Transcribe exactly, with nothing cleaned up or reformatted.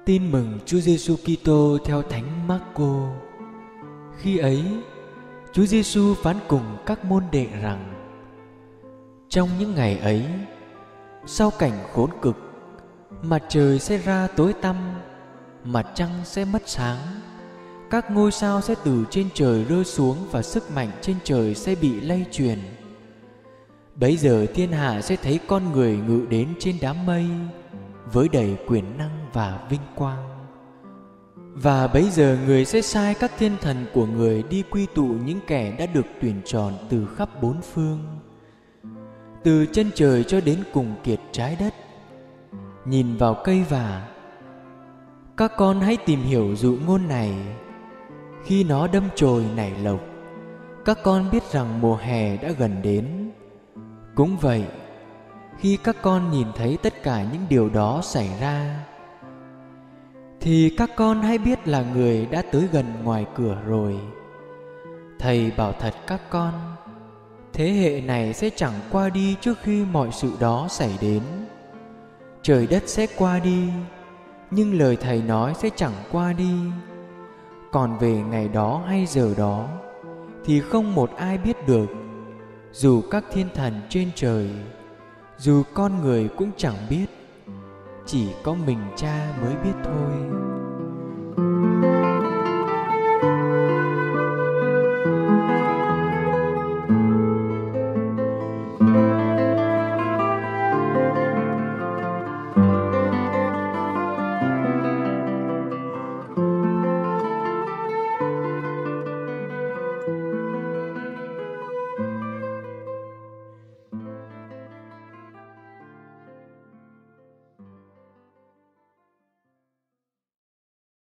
Tin mừng Chúa Giêsu Kitô theo Thánh Máccô. Khi ấy, Chúa Giêsu phán cùng các môn đệ rằng: trong những ngày ấy, sau cảnh khốn cực, mặt trời sẽ ra tối tăm, mặt trăng sẽ mất sáng, các ngôi sao sẽ từ trên trời rơi xuống và sức mạnh trên trời sẽ bị lay truyền. Bấy giờ thiên hạ sẽ thấy con người ngự đến trên đám mây với đầy quyền năng và vinh quang. Và bấy giờ người sẽ sai các thiên thần của người đi quy tụ những kẻ đã được tuyển chọn từ khắp bốn phương, từ chân trời cho đến cùng kiệt trái đất. Nhìn vào cây vả, các con hãy tìm hiểu dụ ngôn này. Khi nó đâm chồi nảy lộc, các con biết rằng mùa hè đã gần đến. Cũng vậy, khi các con nhìn thấy tất cả những điều đó xảy ra, thì các con hãy biết là người đã tới gần ngoài cửa rồi. Thầy bảo thật các con, thế hệ này sẽ chẳng qua đi trước khi mọi sự đó xảy đến. Trời đất sẽ qua đi, nhưng lời Thầy nói sẽ chẳng qua đi. Còn về ngày đó hay giờ đó thì không một ai biết được, dù các thiên thần trên trời, dù con người cũng chẳng biết, chỉ có mình Cha mới biết thôi.